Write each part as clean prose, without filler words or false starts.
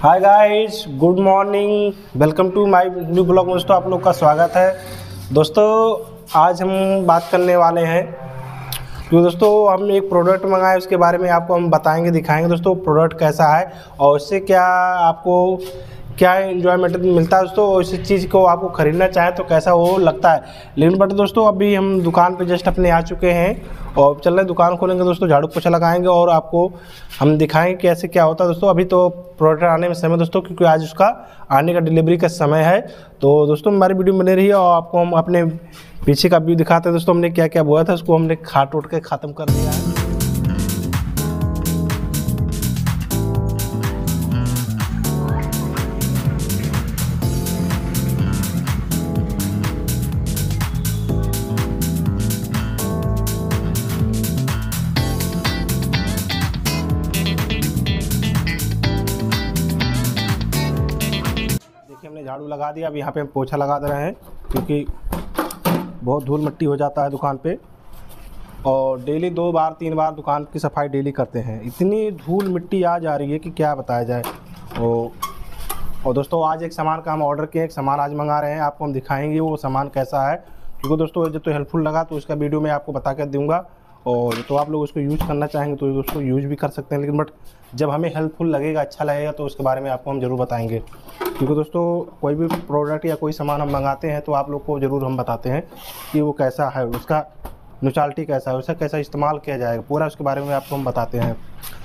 Hi guys, good morning, welcome to my new blog में। दोस्तों आप लोग का स्वागत है। दोस्तों आज हम बात करने वाले हैं तो दोस्तों हम एक प्रोडक्ट मंगाए, उसके बारे में आपको हम बताएंगे, दिखाएंगे दोस्तों प्रोडक्ट कैसा है और उससे क्या आपको क्या इन्जॉयमेंट मिलता है दोस्तों, और इस चीज़ को आपको ख़रीदना चाहें तो कैसा वो लगता है। लेकिन बट दोस्तों अभी हम दुकान पे जस्ट अपने आ चुके हैं और चल रहे दुकान खोलेंगे दोस्तों, झाड़ू पोछा लगाएंगे और आपको हम दिखाएंगे कैसे क्या होता है दोस्तों। अभी तो प्रोडक्ट आने में समय दोस्तों, क्योंकि आज उसका आने का डिलीवरी का समय है। तो दोस्तों हमारी वीडियो बने रही है और आपको हम अपने पीछे का व्यू दिखाते हैं दोस्तों। हमने क्या क्या बोया था उसको हमने खाट उठ के ख़त्म कर दिया है। हमने झाड़ू लगा दिया, अब यहाँ पे हम पोछा लगा दे रहे हैं क्योंकि बहुत धूल मिट्टी हो जाता है दुकान पे। और डेली 2 बार 3 बार दुकान की सफाई डेली करते हैं। इतनी धूल मिट्टी आ जा रही है कि क्या बताया जाए। और दोस्तों आज एक सामान का हम ऑर्डर किए, एक सामान आज मंगा रहे हैं, आपको हम दिखाएंगे वो सामान कैसा है। क्योंकि दोस्तों जब तो हेल्पफुल लगा तो उसका वीडियो मैं आपको बता कर दूँगा, और तो आप लोग उसको यूज़ करना चाहेंगे तो उसको यूज़ भी कर सकते हैं। लेकिन बट जब हमें हेल्पफुल लगेगा, अच्छा लगेगा तो उसके बारे में आपको हम ज़रूर बताएंगे। क्योंकि दोस्तों कोई भी प्रोडक्ट या कोई सामान हम मंगाते हैं तो आप लोग को ज़रूर हम बताते हैं कि वो कैसा है, उसका न्यूट्रलिटी कैसा है, उसका कैसा इस्तेमाल किया जाएगा, पूरा उसके बारे में आपको हम बताते हैं।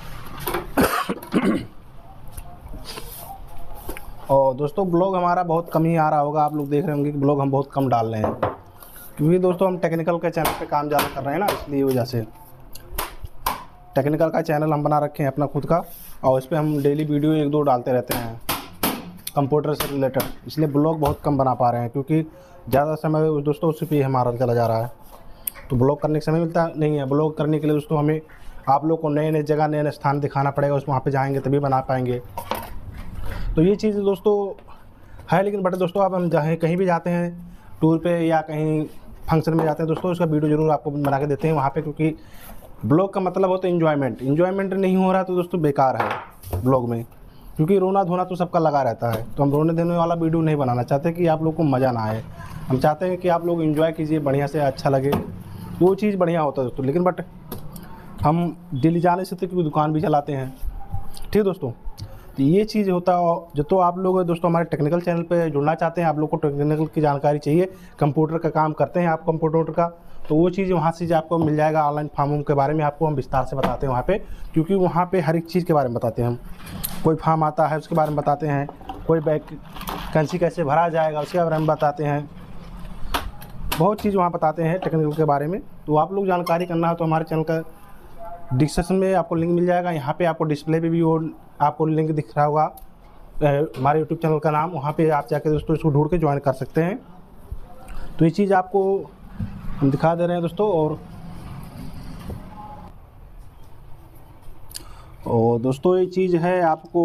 और दोस्तों ब्लॉग हमारा बहुत कम ही आ रहा होगा, आप लोग देख रहे होंगे कि ब्लॉग हम बहुत कम डाल रहे हैं, क्योंकि दोस्तों हम टेक्निकल के चैनल पे काम ज़्यादा कर रहे हैं ना, इसलिए वजह से टेक्निकल का चैनल हम बना रखे हैं अपना खुद का, और इस पर हम डेली वीडियो 1-2 डालते रहते हैं कंप्यूटर से रिलेटेड। इसलिए ब्लॉग बहुत कम बना पा रहे हैं क्योंकि ज़्यादा समय दोस्तों उसी पे हमारा चला जा रहा है। तो ब्लॉग करने का समय मिलता नहीं है। ब्लॉग करने के लिए दोस्तों हमें आप लोग को नए नए जगह, नए नए स्थान दिखाना पड़ेगा, उस वहाँ पे जाएंगे तभी बना पाएंगे। तो ये चीज़ दोस्तों है। लेकिन बट दोस्तों अब हम जहाँ कहीं भी जाते हैं टूर पे या कहीं फंक्शन में जाते हैं दोस्तों, उसका वीडियो ज़रूर आपको बना के देते हैं वहाँ पे, क्योंकि ब्लॉग का मतलब होता है इन्जॉयमेंट नहीं हो रहा तो दोस्तों बेकार है ब्लॉग में। क्योंकि रोना धोना तो सबका लगा रहता है, तो हम रोने देने वाला वीडियो नहीं बनाना चाहते कि आप लोग को मज़ा ना आए। हम चाहते हैं कि आप लोग एंजॉय कीजिए, बढ़िया से अच्छा लगे, तो वो चीज़ बढ़िया होता है दोस्तों। लेकिन बट हम डेली जाने से तो क्योंकि दुकान भी चलाते हैं, ठीक है दोस्तों। तो ये चीज़ होता है। जो तो आप लोग दोस्तों हमारे टेक्निकल चैनल पे जुड़ना चाहते हैं, आप लोग को टेक्निकल की जानकारी चाहिए, कंप्यूटर का काम करते हैं आप कंप्यूटर का, तो वो चीज़ वहाँ से आपको मिल जाएगा। ऑनलाइन फॉर्म के बारे में आपको हम विस्तार से बताते हैं वहाँ पे, क्योंकि वहाँ पे हर एक चीज़ के बारे में बताते हैं हम। कोई फॉर्म आता है उसके बारे में बताते हैं, कोई वैकेंसी कैसे भरा जाएगा उसके बारे में बताते हैं, बहुत चीज़ वहाँ बताते हैं टेक्निकल के बारे में। तो आप लोग जानकारी करना हो तो हमारे चैनल का डिस्क्रिप्शन में आपको लिंक मिल जाएगा। यहाँ पे आपको डिस्प्ले पे भी वो आपको लिंक दिख रहा होगा, हमारे यूट्यूब चैनल का नाम, वहाँ पे आप जाके दोस्तों इसको ढूंढ के ज्वाइन कर सकते हैं। तो ये चीज़ आपको हम दिखा दे रहे हैं दोस्तों। और दोस्तों ये चीज़ है आपको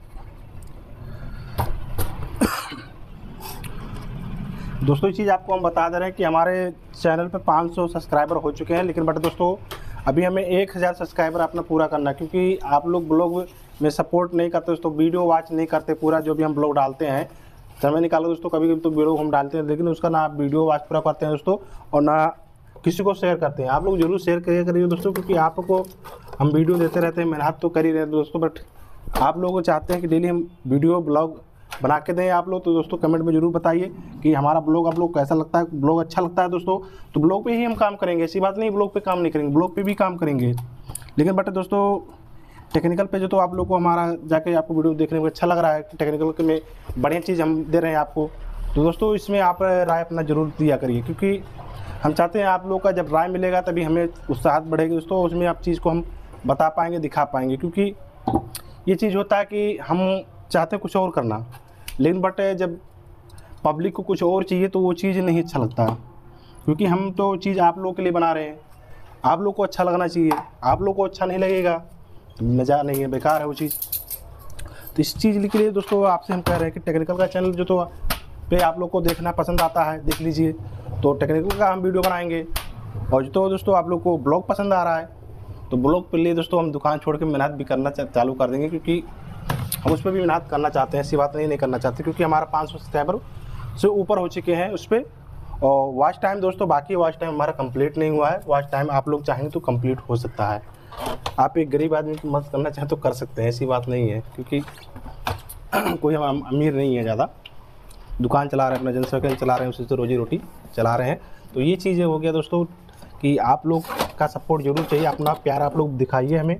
दोस्तों ये चीज़ आपको हम बता दे रहे हैं कि हमारे चैनल पे 500 सब्सक्राइबर हो चुके हैं। लेकिन बट दोस्तों अभी हमें 1000 सब्सक्राइबर अपना पूरा करना है, क्योंकि आप लोग ब्लॉग में सपोर्ट नहीं करते दोस्तों, वीडियो वॉच नहीं करते पूरा। जो भी हम ब्लॉग डालते हैं समय निकालो दोस्तों, कभी कभी तो वीडियो हम डालते हैं, लेकिन उसका ना आप वीडियो वॉच पूरा करते हैं दोस्तों, और ना किसी को शेयर करते हैं। आप लोग जरूर शेयर करिए दोस्तों, क्योंकि आपको हम वीडियो देते रहते हैं, मेहनत तो कर ही रहे हैं दोस्तों, बट आप लोग चाहते हैं कि डेली हम वीडियो ब्लॉग बना के दें आप लोग। तो दोस्तों कमेंट में ज़रूर बताइए कि हमारा ब्लॉग आप लोग कैसा लगता है। ब्लॉग अच्छा लगता है दोस्तों तो ब्लॉग पे ही हम काम करेंगे, ऐसी बात नहीं ब्लॉग पे काम नहीं करेंगे, ब्लॉग पे भी काम करेंगे। लेकिन बट दोस्तों टेक्निकल पे जो तो आप लोग को हमारा जाके आपको वीडियो देखने में अच्छा लग रहा है, टेक्निकल के में बढ़िया चीज़ हम दे रहे हैं आपको, तो दोस्तों इसमें आप राय अपना ज़रूर दिया करिए, क्योंकि हम चाहते हैं आप लोग का जब राय मिलेगा तभी हमें उत्साह बढ़ेगी दोस्तों, उसमें आप चीज़ को हम बता पाएंगे, दिखा पाएंगे। क्योंकि ये चीज़ होता है कि हम चाहते हैं कुछ और करना, लेकिन बट जब पब्लिक को कुछ और चाहिए तो वो चीज़ नहीं अच्छा लगता, क्योंकि हम तो चीज़ आप लोग के लिए बना रहे हैं, आप लोग को अच्छा लगना चाहिए। आप लोग को अच्छा नहीं लगेगा तो मज़ा नहीं है, बेकार है वो चीज़। तो इस चीज़ के लिए दोस्तों आपसे हम कह रहे हैं कि टेक्निकल का चैनल जो तो पे आप लोग को देखना पसंद आता है, देख लीजिए, तो टेक्निकल का हम वीडियो बनाएंगे। और जो तो दोस्तों आप लोग को ब्लॉग पसंद आ रहा है तो ब्लॉग के लिए दोस्तों हम दुकान छोड़ के मेहनत भी करना चालू कर देंगे, क्योंकि हम उस पर भी मेहनत करना चाहते हैं, ऐसी बात नहीं करना चाहते, क्योंकि हमारा 500 सब्सक्राइबर से ऊपर हो चुके हैं उस पर। और वॉच टाइम दोस्तों, बाकी वॉच टाइम हमारा कंप्लीट नहीं हुआ है। वॉच टाइम आप लोग चाहेंगे तो कंप्लीट हो सकता है। आप एक गरीब आदमी की मदद करना चाहें तो कर सकते हैं, ऐसी बात नहीं है, क्योंकि कोई हम अमीर नहीं है ज़्यादा, दुकान चला रहे हैं, अपना जनसर्कल चला रहे हैं, उसी से रोजी रोटी चला रहे हैं। तो ये चीज़ें हो गया दोस्तों कि आप लोग का सपोर्ट जरूर चाहिए, अपना प्यार आप लोग दिखाइए हमें।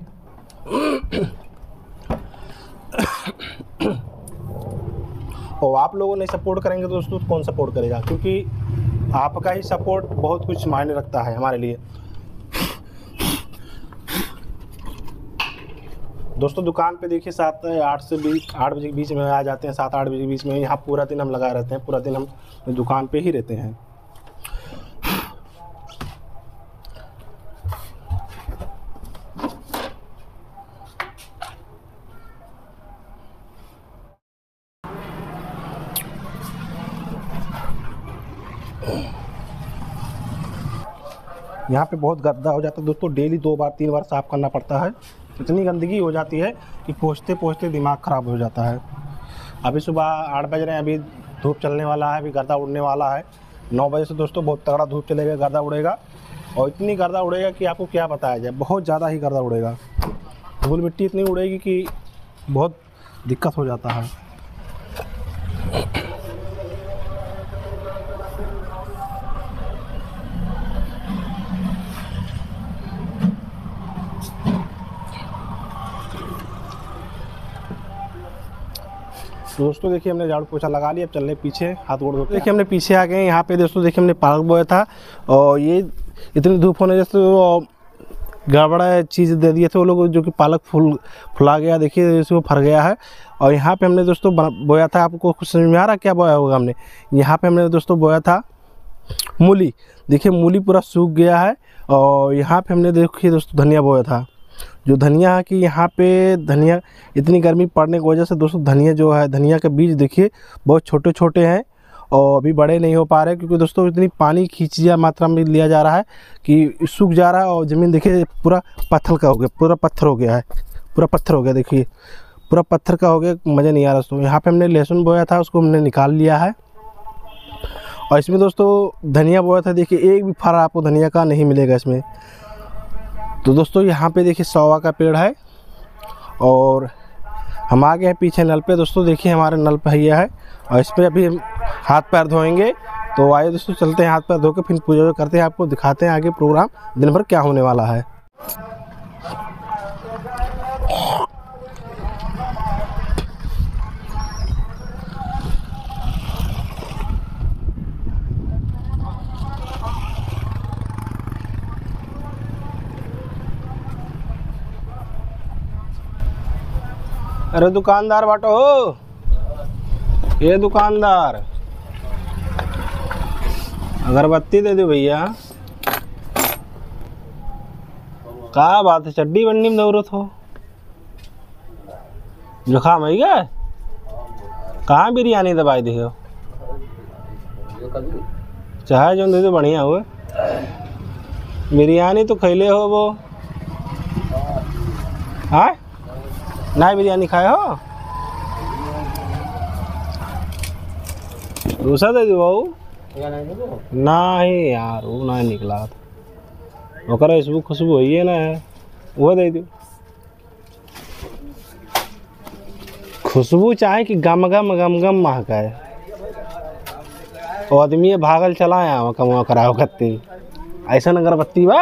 और आप लोगों ने सपोर्ट करेंगे दोस्तों तो कौन सपोर्ट करेगा, क्योंकि आपका ही सपोर्ट बहुत कुछ मायने रखता है हमारे लिए। दोस्तों दुकान पे देखिए 8 बजे के बीच में आ जाते हैं, 7-8 बजे के बीच में। यहाँ पूरा दिन हम लगाए रहते हैं, पूरा दिन हम दुकान पे ही रहते हैं। यहाँ पे बहुत गंदा हो जाता है दोस्तों, डेली 2 बार 3 बार साफ़ करना पड़ता है। इतनी गंदगी हो जाती है कि पोंछते पोंछते दिमाग ख़राब हो जाता है। अभी सुबह 8 बज रहे हैं, अभी धूप चलने वाला है, अभी गर्दा उड़ने वाला है। 9 बजे से दोस्तों बहुत तगड़ा धूप चलेगा, गर्दा उड़ेगा, और इतनी गर्दा उड़ेगा कि आपको क्या बताया जाए, बहुत ज़्यादा ही गर्दा उड़ेगा। धूल मिट्टी इतनी उड़ेगी कि बहुत दिक्कत हो जाता है। दोस्तों देखिए हमने झाड़ू पोछा लगा लिया, अब चल रहे पीछे हाथ गोड़ धोते। देखिए हमने पीछे आ गए यहाँ पे दोस्तों, देखिए हमने पालक बोया था, और ये इतनी धूप होने जैसे गड़बड़ा चीज़ दे दिए थे वो लोग, जो कि पालक फुला गया, देखिए इसको फर गया है। और यहाँ पे हमने दोस्तों बोया था, आपको कुछ समझ में आ रहा क्या बोया होगा हमने? यहाँ पे हमने दोस्तों बोया था मूली, देखिए मूली पूरा सूख गया है। और यहाँ पे हमने देखिए दोस्तों धनिया बोया था, जो धनिया है कि यहाँ पे धनिया इतनी गर्मी पड़ने की वजह से दोस्तों धनिया जो है, धनिया के बीज देखिए बहुत छोटे छोटे हैं और अभी बड़े नहीं हो पा रहे, क्योंकि दोस्तों इतनी पानी खींचिया मात्रा में लिया जा रहा है कि सूख जा रहा है। और ज़मीन देखिए पूरा पत्थर का हो गया, पूरा पत्थर हो गया है, पूरा पत्थर हो गया, देखिए पूरा पत्थर का हो गया, मज़ा नहीं आ रहा दोस्तों। यहाँ पे हमने लहसुन बोया था, उसको हमने निकाल लिया है। और इसमें दोस्तों धनिया बोया था, देखिए एक भी फर आपको धनिया का नहीं मिलेगा इसमें। तो दोस्तों यहाँ पे देखिए सौवा का पेड़ है, और हम आ गए हैं पीछे नल पे। दोस्तों देखिए हमारे नल पहिया है, और इस पर अभी हम हाथ पैर धोएंगे। तो आइए दोस्तों चलते हैं, हाथ पैर धो के फिर पूजा करते हैं, आपको दिखाते हैं आगे प्रोग्राम दिन भर क्या होने वाला है। अरे दुकानदार बाटो हो, ये दुकानदार अगरबत्ती दे दो भैया। क्या बात है, चड्डी बन्नी में जरूरत हो, जुकाम है क्या? कहाँ बिरयानी दबाई दी हो? चाहे जो दे दो बढ़िया हुए, बिरयानी तो खैले हो वो। हाँ ना बिरयानी खाए हो, दूसरा दे दो बहू। नहीं यार वो ना निकला था, ओकरा इसबू खुशबू है ना, वो दे दो। खुशबू चाहे कि गम गम गम गम महकाए, और आदमी भागल चला आया कमा कराओ कत्ती। ऐसा अगरबत्ती बा,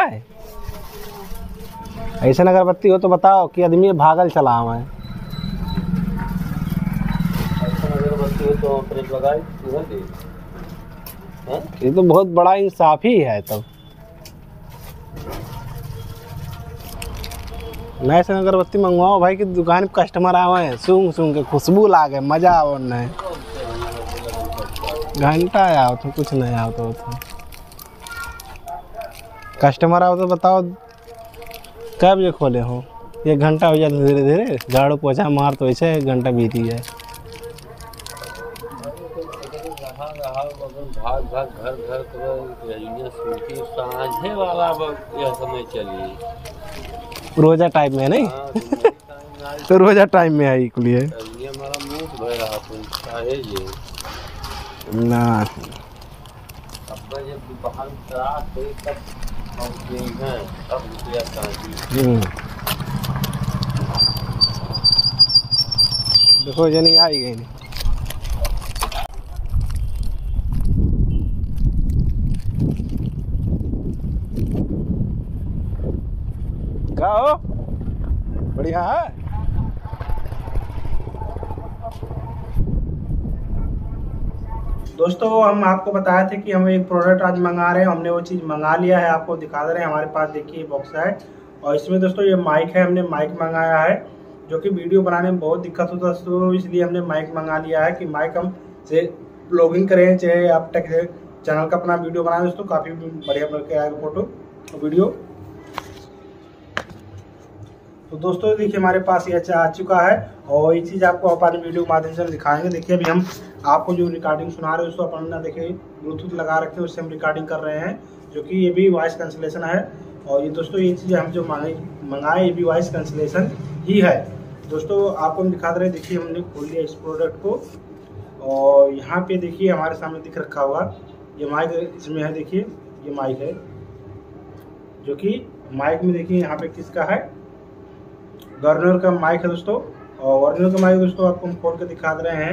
ऐसा अगरबत्ती हो तो बताओ कि आदमी भागल चला है। ये तो बहुत बड़ा इंसाफ ही है। तब नए से अगरबत्ती मंगवाओ भाई, कि दुकान पे कस्टमर आवे हैं, सूंघ सूंघ के खुशबू लागे, मजा आओ। नहीं घंटा आओ तो कुछ नहीं आओ तो कस्टमर आओ तो बताओ कब बजे खोले हो। 1 घंटा हो जाता, धीरे धीरे झाड़ू पोछा मार तो ऐसे 1 घंटा बीत ही जाए। भाग भाग घर घर साझे वाला यह समय चलिए रोजा टाइम में नहीं। तो रोजा टाइम में आई के लिए आप है ये ना अब जब बाहर चला तो तब पहुँचे हैं तब रुपया कहाँ देखो ये नहीं आई गई। क्या हो बढ़िया है। दोस्तों हम आपको बताए थे कि हम एक प्रोडक्ट आज मंगा रहे हैं, हमने वो चीज़ मंगा लिया है, आपको दिखा दे रहे हैं। हमारे पास देखिए बॉक्स है और इसमें दोस्तों ये माइक है, हमने माइक मंगाया है जो कि वीडियो बनाने में बहुत दिक्कत होता है दोस्तों, इसलिए हमने माइक मंगा लिया है कि माइक हम से ब्लॉगिंग करें चाहे आप टेक चैनल का अपना वीडियो बनाएं दोस्तों, काफ़ी बढ़िया बन के आएगा फोटो वीडियो। तो दोस्तों देखिए हमारे पास ये आ चुका है और ये चीज़ आपको अपने वीडियो के माध्यम से हम दिखाएंगे। देखिए अभी हम आपको जो रिकॉर्डिंग सुना रहे हैं उसको अपन ना देखिए ब्लूटूथ लगा रखे हैं, उससे हम रिकॉर्डिंग कर रहे हैं जो कि ये भी वॉइस कैंसिलेशन है। और ये दोस्तों ये चीज़ हम जो मंगाए ये भी वॉइस कैंसिलेशन ही है दोस्तों, आपको हम दिखा दे रहे हैं। देखिए हमने खोल लिया इस प्रोडक्ट को और यहाँ पे देखिए हमारे सामने दिख रखा होगा ये माइक इसमें है। देखिए ये माइक है जो कि माइक में देखिए यहाँ पे किसका है, वर्नर का माइक है दोस्तों। और वर्नर का माइक दोस्तों आपको हम खोल के दिखा दे रहे हैं।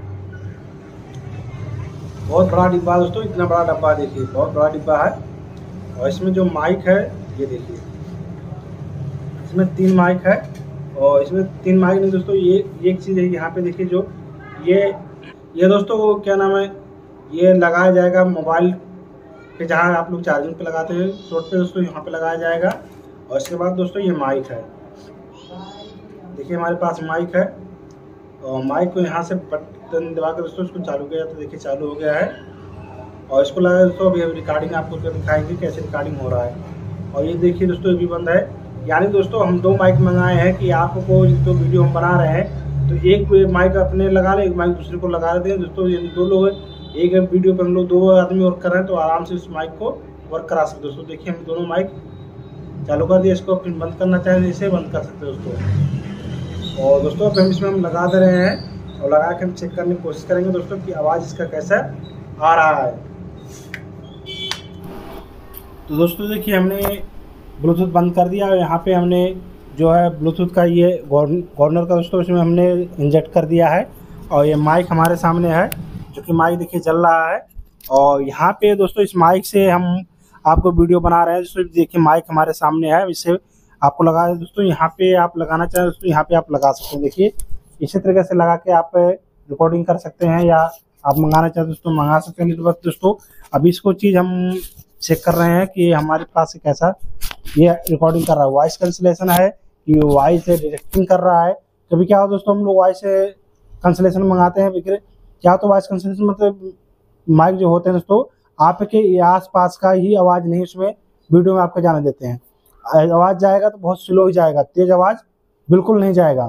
बहुत बड़ा डिब्बा दोस्तों, इतना बड़ा डब्बा देखिए बहुत बड़ा डिब्बा है। और इसमें जो माइक है ये देखिए इसमें 3 माइक है और इसमें 3 माइक नहीं दोस्तों, ये एक चीज़ है यहाँ पे देखिए जो ये दोस्तों क्या नाम है, ये लगाया जाएगा मोबाइल पे जहाँ आप लोग चार्जिंग पे लगाते हैं शॉर्ट पे दोस्तों, यहाँ पे लगाया जाएगा। और इसके बाद दोस्तों ये माइक है, देखिए हमारे पास माइक है और माइक को यहाँ से बटन दबा कर दोस्तों इसको चालू किया तो देखिए चालू हो गया है। और इसको लगा दोस्तों अभी रिकॉर्डिंग आपको दिखाएंगे कैसे रिकॉर्डिंग हो रहा है। और ये देखिए दोस्तों ये भी बंद है, यानी दोस्तों हम 2 माइक मंगाए हैं कि आपको जो वीडियो हम बना रहे हैं तो एक माइक अपने लगा लें, एक माइक दूसरे को लगा देते हैं दोस्तों। ये 2 लोग एक वीडियो पर हम लोग 2 आदमी वर्क कर रहे हैं तो आराम से इस माइक को वर्क करा सकते दोस्तों। देखिए हम दोनों माइक चालू कर दिए, इसको फिर बंद करना चाहें इसे बंद कर सकते दोस्तों। और दोस्तों अब हम इसमें हम लगा दे रहे हैं और लगा के हम चेक करने की कोशिश करेंगे दोस्तों कि आवाज़ इसका कैसा आ रहा है। तो दोस्तों देखिए हमने ब्लूटूथ बंद कर दिया और यहाँ पे हमने जो है ब्लूटूथ का ये कॉर्नर का दोस्तों इसमें हमने इंजेक्ट कर दिया है। और ये माइक हमारे सामने है जो कि माइक देखिए चल रहा है। और यहाँ पे दोस्तों इस माइक से हम आपको वीडियो बना रहे हैं दोस्तों, देखिए माइक हमारे सामने है, इससे आपको लगा दोस्तों यहाँ पे आप लगाना चाहें दोस्तों यहाँ पे आप लगा सकते हैं। देखिए इसी तरीके से लगा के आप रिकॉर्डिंग कर सकते हैं या आप मंगाना चाहें दोस्तों मंगा सकते हैं। बस दोस्तों अभी इसको चीज़ हम चेक कर रहे हैं कि हमारे पास कैसा ये रिकॉर्डिंग कर रहा है, वॉइस कैंसिलेशन है कि वॉइस डिटेक्टिंग कर रहा है। कभी क्या हो दोस्तों हम लोग वॉइस कैंसिलेशन मंगाते हैं क्या, तो वॉइस कैंसिलेशन मतलब माइक जो होते हैं दोस्तों आपके आस पास का ही आवाज़ नहीं उसमें वीडियो में आपको जाने देते हैं। आवाज़ जाएगा तो बहुत स्लो ही जाएगा, तेज़ आवाज़ बिल्कुल नहीं जाएगा।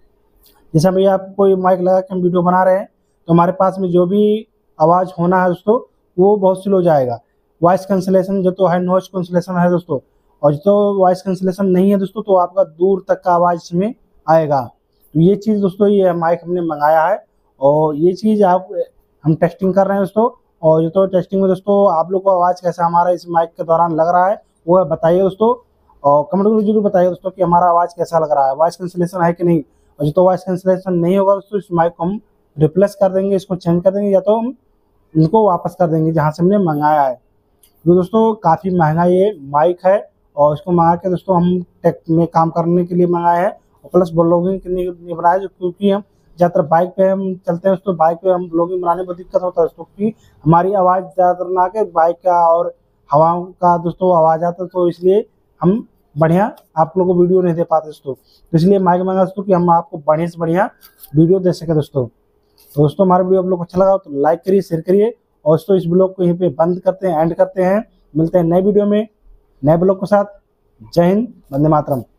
जैसे भैया आप कोई माइक लगा के हम वीडियो बना रहे हैं तो हमारे पास में जो भी आवाज़ होना है दोस्तों वो बहुत स्लो जाएगा। वॉइस कैंसिलेशन जो तो है नॉइस कैंसिलेशन है दोस्तों, और जो तो वॉइस कैंसिलेशन नहीं है दोस्तों तो आपका दूर तक का आवाज़ इसमें आएगा। तो ये चीज़ दोस्तों ये माइक हमने मंगाया है और ये चीज़ हम टेस्टिंग कर रहे हैं दोस्तों। और जो तो टेस्टिंग में दोस्तों आप लोग को आवाज़ कैसा हमारा इस माइक के दौरान लग रहा है वो बताइए दोस्तों, और कमेंट करके जरूर बताइए दोस्तों कि हमारा आवाज़ कैसा लग रहा है, वॉइस कैंसिलेशन है कि नहीं। और जो तो वॉइस कैंसिलेशन नहीं होगा दोस्तों इस माइक को हम रिप्लेस कर देंगे, इसको चेंज कर देंगे या तो हम इनको वापस कर देंगे जहाँ से हमने मंगाया है। तो दोस्तों काफ़ी महंगा ये माइक है और इसको मंगा के दोस्तों हम टेक में काम करने के लिए मंगाए हैं और प्लस ब्लॉगिंग के लिए बनाया, क्योंकि हम ज़्यादातर बाइक पे हम चलते हैं दोस्तों, बाइक पे हम ब्लॉगिंग बनाने में बहुत दिक्कत होता है दोस्तों क्योंकि हमारी आवाज़ ज़्यादातर ना के बाइक का और हवाओं का दोस्तों आवाज़ आता है, तो इसलिए हम बढ़िया आप लोगों को वीडियो नहीं दे पाते दोस्तों। तो इसलिए माइक मंगा दोस्तों कि हम आपको बढ़िया से बढ़िया वीडियो दे सके दोस्तों। तो दोस्तों हमारा वीडियो आप लोग को अच्छा लगा तो लाइक करिए, शेयर करिए और दोस्तों इस ब्लॉग को यहीं पे बंद करते हैं, एंड करते हैं। मिलते हैं नए वीडियो में नए ब्लॉग के साथ। जय हिंद, वंदे मातरम।